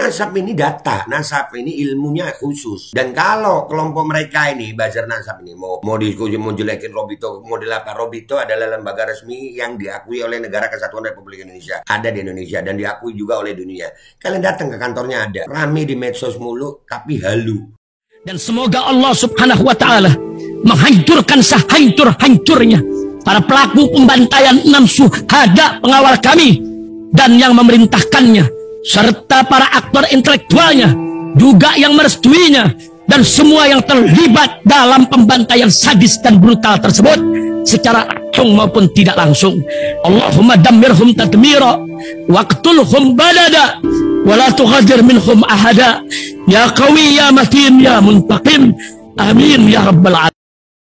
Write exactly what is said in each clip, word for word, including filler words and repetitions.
nasab ini data, nasab ini ilmunya khusus. Dan kalau kelompok mereka ini, buzzer nasab ini, mau mau diskusi, mau jelekin Robito, model apa? Robito adalah lembaga resmi yang diakui oleh Negara Kesatuan Republik Indonesia. Ada di Indonesia dan diakui juga oleh dunia. Kalian datang ke kantornya ada. Rame di medsos mulu, tapi halu. Dan semoga Allah subhanahu wa ta'ala menghancurkan sehancur-hancurnya para pelaku pembantaian enam syuhada pengawal kami dan yang memerintahkannya, serta para aktor intelektualnya juga yang merestuinya, dan semua yang terlibat dalam pembantaian sadis dan brutal tersebut secara langsung maupun tidak langsung. Allahumma dammirhum tadmira waqtulhum badada wala tughadir minhum ahada ya qawi ya matin ya muntaqim amin ya rabbal alamin.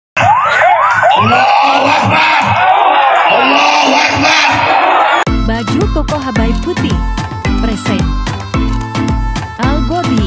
Allahu Akbar, Allahu Akbar. Baju koko Habaib putih present Al Body.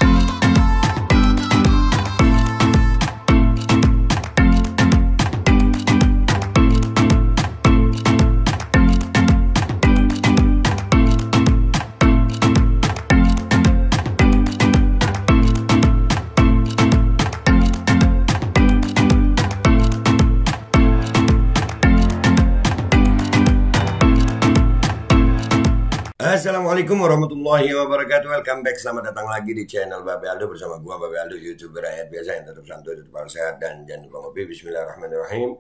Assalamualaikum warahmatullahi wabarakatuh. Welcome back, selamat datang lagi di channel Babe Aldo bersama gua Babe Aldo, YouTuber rakyat biasa yang tetap santuy, tetap sehat, dan jangan lupa ngopi. Bismillahirrahmanirrahim.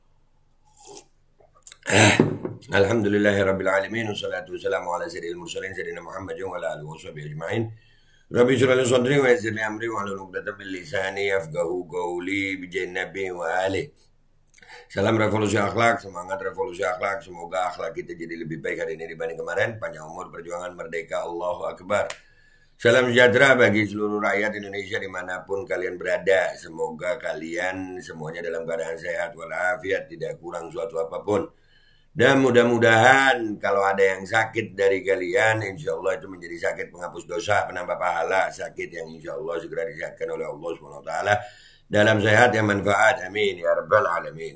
eh, Alhamdulillahirabbil alamin, wassalatu wassalamu ala sayyidil mursalin sayyidina Muhammadin wa ala alihi washabihi ajmain. Rabbi shrah li sadri wa yassir li amri wa hlul 'uqdatam min lisani yafqahu qawli bi nabi wa alihi. Salam revolusi akhlak, semangat revolusi akhlak. Semoga akhlak kita jadi lebih baik hari ini dibanding kemarin. Panjang umur, perjuangan, merdeka, Allahu Akbar. Salam sejahtera bagi seluruh rakyat Indonesia dimanapun kalian berada. Semoga kalian semuanya dalam keadaan sehat walafiat, tidak kurang suatu apapun. Dan mudah-mudahan kalau ada yang sakit dari kalian, insya Allah itu menjadi sakit penghapus dosa, penambah pahala. Sakit yang insya Allah segera disehatkan oleh Allah subhanahu wa taala dalam sehat yang manfaat. Amin ya rabbal alamin.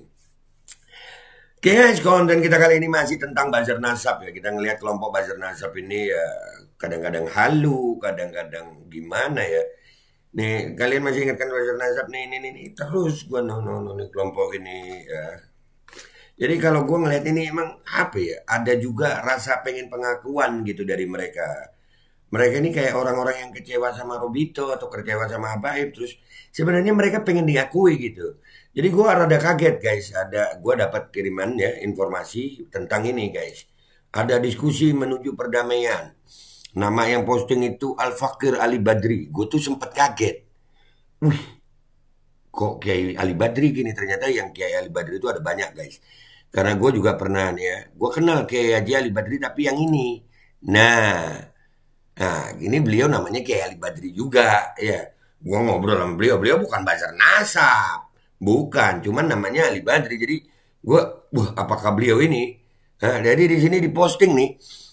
Oke guys, konten kita kali ini masih tentang buzzer nasab ya. Kita ngelihat kelompok buzzer nasab ini ya kadang-kadang halu, kadang-kadang gimana ya. Nih, kalian masih ingatkan buzzer nasab nih, ini, ini, terus gua no, no, no, nih kelompok ini ya. Jadi kalau gua ngelihat ini emang apa ya, ada juga rasa pengen pengakuan gitu dari mereka. Mereka ini kayak orang-orang yang kecewa sama Robito atau kecewa sama Habaib, terus sebenarnya mereka pengen diakui gitu. Jadi gue rada kaget guys, ada gue dapat kiriman ya informasi tentang ini guys. Ada diskusi menuju perdamaian. Nama yang posting itu Al Fakir Ali Badri. Gue tuh sempet kaget. Wih, kok Kiai Ali Badri gini? Ternyata yang Kiai Ali Badri itu ada banyak guys. Karena gue juga pernah nih ya, gue kenal Kiai Haji Ali Badri tapi yang ini. Nah, nah ini beliau namanya Kiai Ali Badri juga ya. Gue ngobrol sama beliau, beliau bukan buzzer nasab. Bukan, cuman namanya Ali Badri. Jadi gue, wah apakah beliau ini? Nah, jadi di sini diposting nih,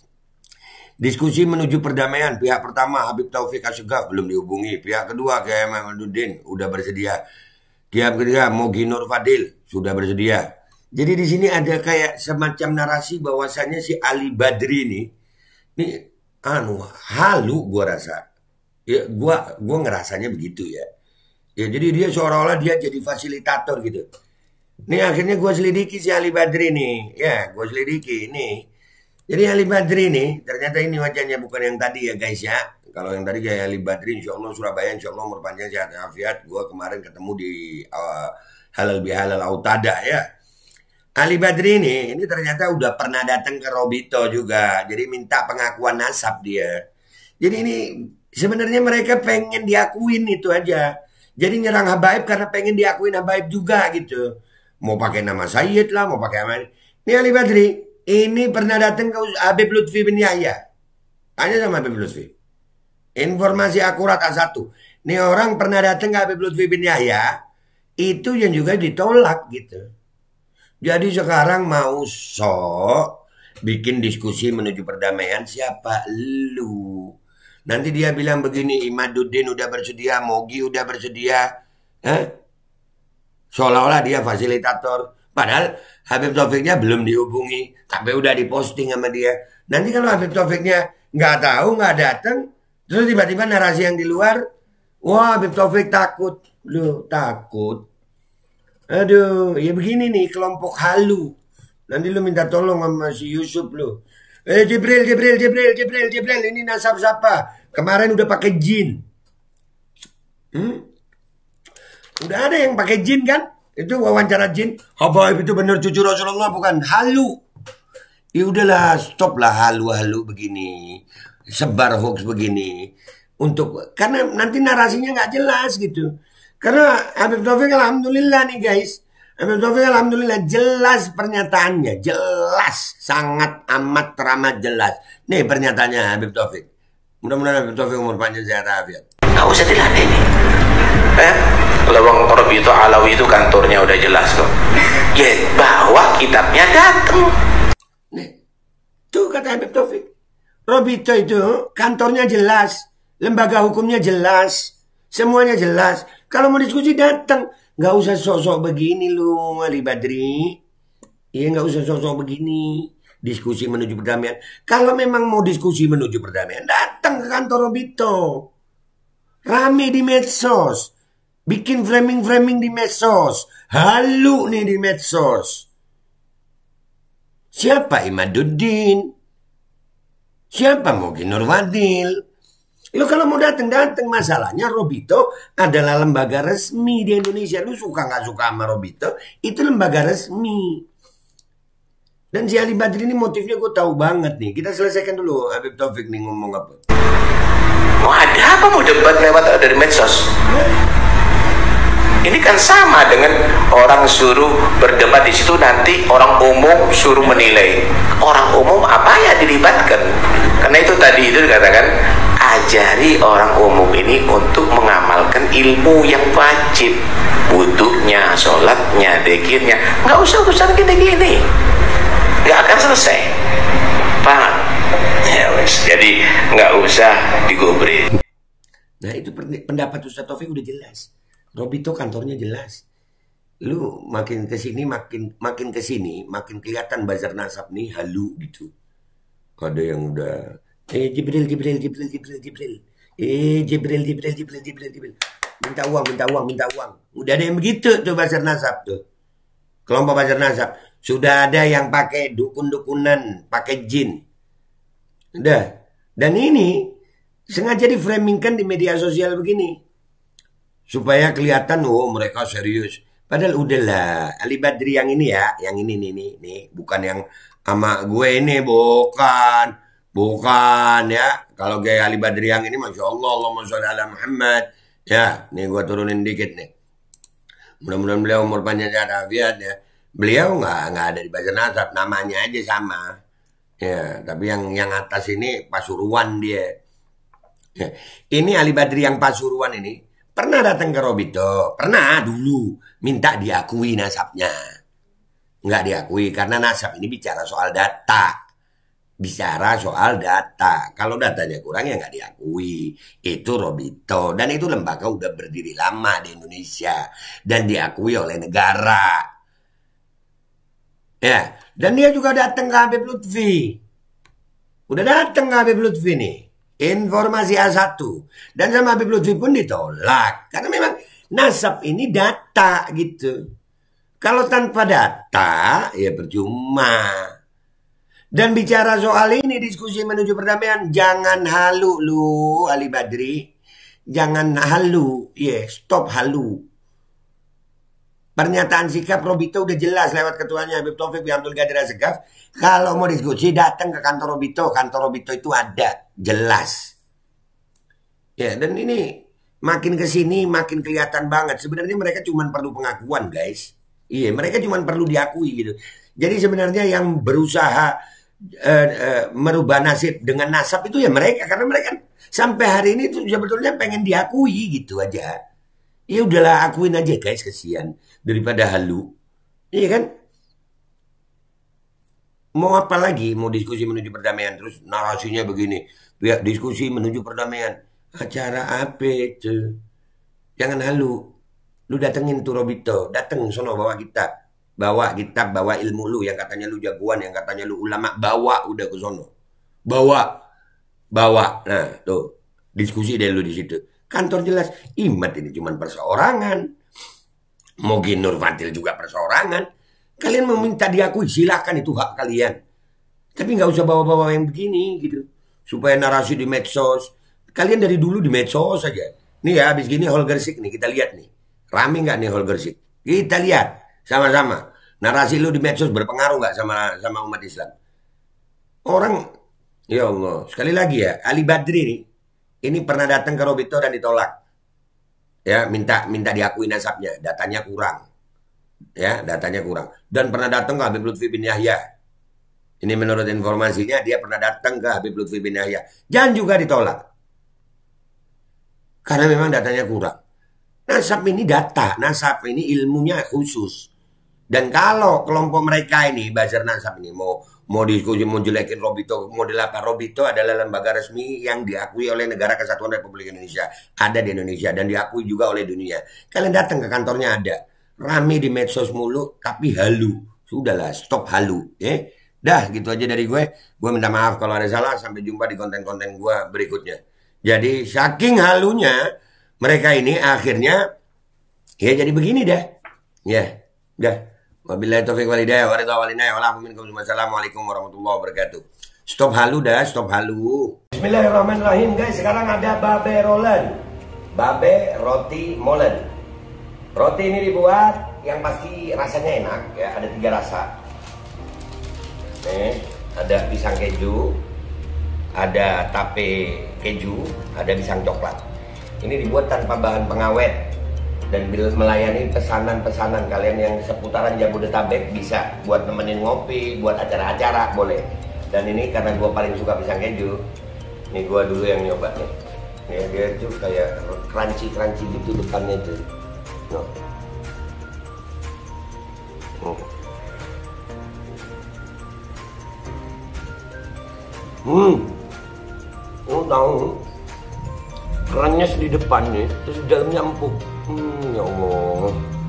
diskusi menuju perdamaian. Pihak pertama Habib Taufik Asygaf belum dihubungi. Pihak kedua Kiai Muhammaduddin udah bersedia. Pihak ketiga Mogi Nur Fadil sudah bersedia. Jadi di sini ada kayak semacam narasi bahwasannya si Ali Badri ini, ini anu halu gue rasa. Ya gua gua ngerasanya begitu ya. Ya jadi dia seolah-olah dia jadi fasilitator gitu. Nih akhirnya gue selidiki si Ali Badri nih. Ya gue selidiki nih. Jadi Ali Badri nih ternyata ini wajahnya bukan yang tadi ya guys ya. Kalau yang tadi kayak Ali Badri insya Allah Surabaya, insya Allah umur panjang sehat afiat. Gue kemarin ketemu di uh, Halal Bihalal Autada ya. Ali Badri ini, ini ternyata udah pernah datang ke Robito juga. Jadi minta pengakuan nasab dia. Jadi ini sebenarnya mereka pengen diakuin itu aja. Jadi nyerang Habaib karena pengen diakuin Habaib juga gitu. Mau pakai nama Sayyid lah, mau pakai nama. Ini Ali Badri, ini pernah datang ke Habib Lutfi bin Yahya. Tanya sama Habib Lutfi. Informasi akurat A satu. Ini orang pernah datang ke Habib Lutfi bin Yahya. Itu yang juga ditolak gitu. Jadi sekarang mau sok bikin diskusi menuju perdamaian, siapa? Lu. Nanti dia bilang begini, Imaduddin udah bersedia, Mogi udah bersedia. Eh? Seolah-olah dia fasilitator. Padahal Habib Taufiknya belum dihubungi. Tapi udah diposting sama dia. Nanti kalau Habib Taufiknya nggak tahu, nggak datang. Terus tiba-tiba narasi yang di luar, wah Habib Taufik takut. Loh, takut. Aduh, ya begini nih kelompok halu. Nanti lu minta tolong sama si Yusuf lu. Eh Jibril, Jibril, Jibril, Jibril, Jibril, ini nasab siapa? Kemarin udah pakai jin. Hmm? Udah ada yang pakai jin kan? Itu wawancara jin. Habaib itu bener cucu Rasulullah bukan? Halu. Ya udahlah, stop lah halu-halu begini. Sebar hoax begini. Untuk karena nanti narasinya nggak jelas gitu. Karena Habib Taufik alhamdulillah nih guys. Habib Taufik alhamdulillah jelas pernyataannya. Jelas. Sangat amat teramat jelas. Nih pernyataannya Habib Taufik. Mudah-mudahan Habib Taufik umur panjang sehat afiat. Nggak usah diladeni. Eh? Lawang Robito Alawi itu kantornya udah jelas kok. Ya bawa kitabnya datang. Nih. Tuh kata Habib Taufik. Robito itu kantornya jelas. Lembaga hukumnya jelas. Semuanya jelas. Kalau mau diskusi datang. Nggak usah sok-sok begini lu Ali Badri. Iya nggak usah sok-sok begini. Diskusi menuju perdamaian. Kalau memang mau diskusi menuju perdamaian, datang ke kantor Robito. Rame di medsos. Bikin framing-framing di medsos. Halu nih di medsos. Siapa Imaduddin? Siapa Mogi Nurwadil? Lu kalau mau datang-datang, masalahnya Robito adalah lembaga resmi di Indonesia. Lu suka nggak suka sama Robito, itu lembaga resmi. Dan si Ali Badri ini motifnya gue tahu banget nih. Kita selesaikan dulu Habib Taufik nih ngomong apa. Mau ada apa mau debat lewat dari medsos? Ini kan sama dengan orang suruh berdebat di situ, nanti orang umum suruh menilai. Orang umum apa ya dilibatkan? Karena itu tadi itu dikatakan, ajari orang umum ini untuk mengamalkan ilmu yang wajib. Wudunya, sholatnya, dekirnya. Nggak usah urusan gini-gini. Nggak akan selesai. Paham? Ya wes. Jadi nggak usah digubris. Nah itu pendapat Ustaz Taufik udah jelas. Robito kantornya jelas. Lu makin kesini makin makin kesini makin kelihatan bazar nasab nih halu gitu. Ada yang udah eh Jibril Jibril Jibril Jibril Jibril. Eh Jibril Jibril Jibril Jibril Jibril. Minta uang, minta uang, minta uang. Udah ada yang begitu tuh bazar nasab tuh. Kelompok bazar nasab. Sudah ada yang pakai dukun-dukunan, pakai jin. Udah. Dan ini sengaja diframingkan di media sosial begini. Supaya kelihatan, oh mereka serius. Padahal udahlah, Ali Badri yang ini ya, yang ini nih, nih, nih. Bukan yang sama gue ini, bukan. Bukan ya. Kalau kayak Ali Badri yang ini, Masya Allah, Allahumma sholli ala Muhammad. Ya, nih gue turunin dikit nih. Mudah-mudahan beliau umur panjang sehat afiat ya. Beliau nggak nggak ada di bazar nasab, namanya aja sama. Ya, tapi yang yang atas ini Pasuruan dia. Ya. Ini Ali Badri yang Pasuruan ini. Pernah datang ke Robito, pernah dulu minta diakui nasabnya. Nggak diakui karena nasab ini bicara soal data. Bicara soal data. Kalau datanya kurang ya nggak diakui. Itu Robito. Dan itu lembaga udah berdiri lama di Indonesia. Dan diakui oleh negara. Ya. Dan dia juga datang ke Habib Lutfi. Udah datang ke Habib Lutfi nih. Informasi A satu. Dan sama Habib Lutfi pun ditolak. Karena memang nasab ini data gitu. Kalau tanpa data ya percuma. Dan bicara soal ini diskusi menuju perdamaian. Jangan halu lu Ali Badri. Jangan halu. Ya yeah, stop halu. Pernyataan sikap Robito udah jelas lewat ketuanya Habib Taufik bin Abdul Qadir Asegaf. Kalau mau diskusi datang ke kantor Robito. Kantor Robito itu ada. Jelas. Ya dan ini makin kesini makin kelihatan banget. Sebenarnya mereka cuma perlu pengakuan guys. Iya mereka cuma perlu diakui gitu. Jadi sebenarnya yang berusaha uh, uh, merubah nasib dengan nasab itu ya mereka. Karena mereka sampai hari ini tuh sebetulnya pengen diakui gitu aja. Ya udahlah akuin aja guys, kesian daripada halu. Iya kan? Mau apa lagi? Mau diskusi menuju perdamaian terus narasinya begini. Ya, diskusi menuju perdamaian. Acara apa itu? Jangan halu. Lu datengin tuh Robito, dateng sono bawa kitab. Bawa kitab, bawa ilmu lu yang katanya lu jagoan, yang katanya lu ulama, bawa udah ke sono. Bawa. Bawa. Nah, tuh. Diskusi deh lu di situ. Kantor jelas. Imat ini cuma perseorangan. Mogi Nurfatil juga perseorangan. Kalian meminta diakui, silakan, itu hak kalian. Tapi nggak usah bawa-bawa yang begini gitu. Supaya narasi di medsos. Kalian dari dulu di medsos saja. Nih ya, habis gini Holgersik nih, kita lihat nih. Rame nggak nih Holgersik? Kita lihat sama-sama. Narasi lu di medsos berpengaruh nggak sama sama umat Islam? Orang, ya Allah, sekali lagi ya, Ali Badri nih, ini pernah datang ke Robito dan ditolak. Ya, minta minta diakui nasabnya, datanya kurang. Ya, datanya kurang. Dan pernah datang ke Habib Lutfi bin Yahya. Ini menurut informasinya dia pernah datang ke Habib Lutfi bin Yahya. Dan juga ditolak. Karena memang datanya kurang. Nasab ini data, nasab ini ilmunya khusus. Dan kalau kelompok mereka ini, buzzer nasab ini, mau mau diskusi, mau jelekin Robito, model apa? Robito adalah lembaga resmi yang diakui oleh Negara Kesatuan Republik Indonesia. Ada di Indonesia dan diakui juga oleh dunia. Kalian datang ke kantornya ada. Rame di medsos mulu, tapi halu. Sudahlah, stop halu. Ya. Dah, gitu aja dari gue. Gue minta maaf kalau ada salah. Sampai jumpa di konten-konten gue berikutnya. Jadi, saking halunya, mereka ini akhirnya, ya jadi begini dah. Ya, dah. Wabillahi taufiq wal hidayah. Wassalamualaikum warahmatullahi wabarakatuh. Stop halu dah, stop halu. Bismillahirrahmanirrahim guys. Sekarang ada babe rolen. Babe roti molen. Roti ini dibuat yang pasti rasanya enak ya, ada tiga rasa. Nih, ada pisang keju, ada tape keju, ada pisang coklat. Ini dibuat tanpa bahan pengawet dan melayani pesanan-pesanan kalian yang seputaran Jabodetabek, bisa buat nemenin ngopi, buat acara-acara boleh. Dan ini karena gue paling suka pisang keju, nih gue dulu yang nyoba nih. Nih dia tuh kayak crunchy-crunchy gitu depannya tuh. No. Oh. Hmm, oh tahu, kerannya di depan nih, terus di dalamnya empuk. Hmm, ya Allah.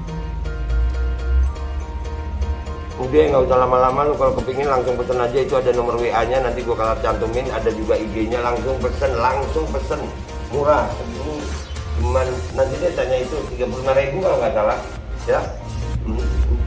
Udah nggak usah lama-lama, lu kalau kepingin langsung pesen aja, itu ada nomor W A-nya, nanti gua kalau cantumin, ada juga I G-nya, langsung pesen, langsung pesen, murah. Segini cuman nanti dia tanya itu tiga puluh lima ribu kalau nggak salah, ya. Hmm.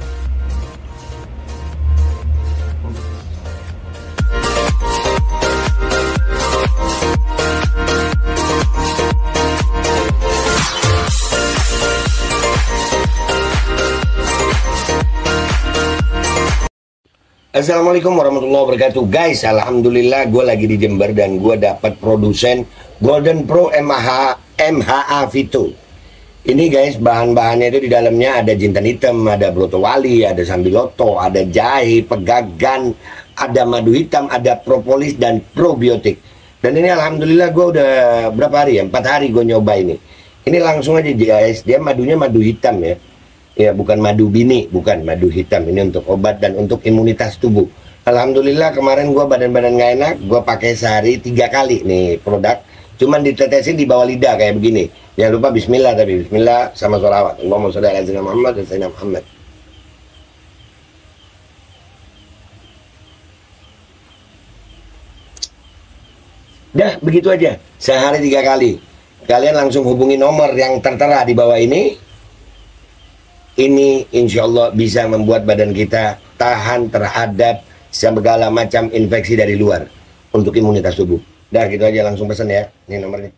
Assalamualaikum warahmatullahi wabarakatuh guys. Alhamdulillah gue lagi di Jember dan gue dapat produsen Golden Pro M H A Vito. Ini guys, bahan-bahannya itu di dalamnya ada jintan hitam, ada broto wali, ada sambiloto, ada jahe, pegagan, ada madu hitam, ada propolis dan probiotik. Dan ini alhamdulillah gue udah berapa hari ya, empat hari gue nyoba ini. Ini langsung aja guys, dia madunya madu hitam ya. Ya bukan madu bini, bukan madu hitam. Ini untuk obat dan untuk imunitas tubuh. Alhamdulillah kemarin gue badan-badan gak enak, gue pakai sehari tiga kali nih produk. Cuman ditetesin di bawah lidah kayak begini. Jangan lupa Bismillah, tapi Bismillah sama sholawat. Allahumma sholli ala sayyidina Muhammad dan sayyidina Muhammad. Dah begitu aja, sehari tiga kali. Kalian langsung hubungi nomor yang tertera di bawah ini. Ini insya Allah bisa membuat badan kita tahan terhadap segala macam infeksi dari luar untuk imunitas tubuh. Dah gitu aja, langsung pesan ya. Ini nomornya.